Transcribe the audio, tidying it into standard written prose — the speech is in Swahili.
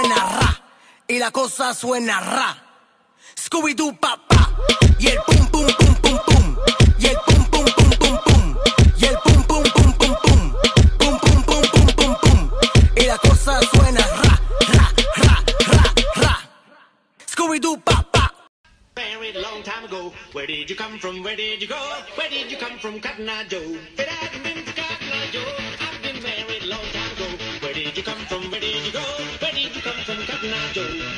suena ra. Y la cosa suena ra. Scooby-Doo papá. Y el pum pum pum pum pum. Y el pum pum pum pum pum. Y el pum pum pum pum pum. Pum pum pum pum pum pum. Y la cosa suena ra, ra, ra, ra, ra. Scooby-Doo papá. Married a long time ago. Where did you come from? Where did you go? Where did you come from, Cotton Eye Joe? If it hadn't been for Cotton Eye Joe, I've been married a long time ago. Where did you come from? Where did you go? Where did you come from, Cotton Eye Joe?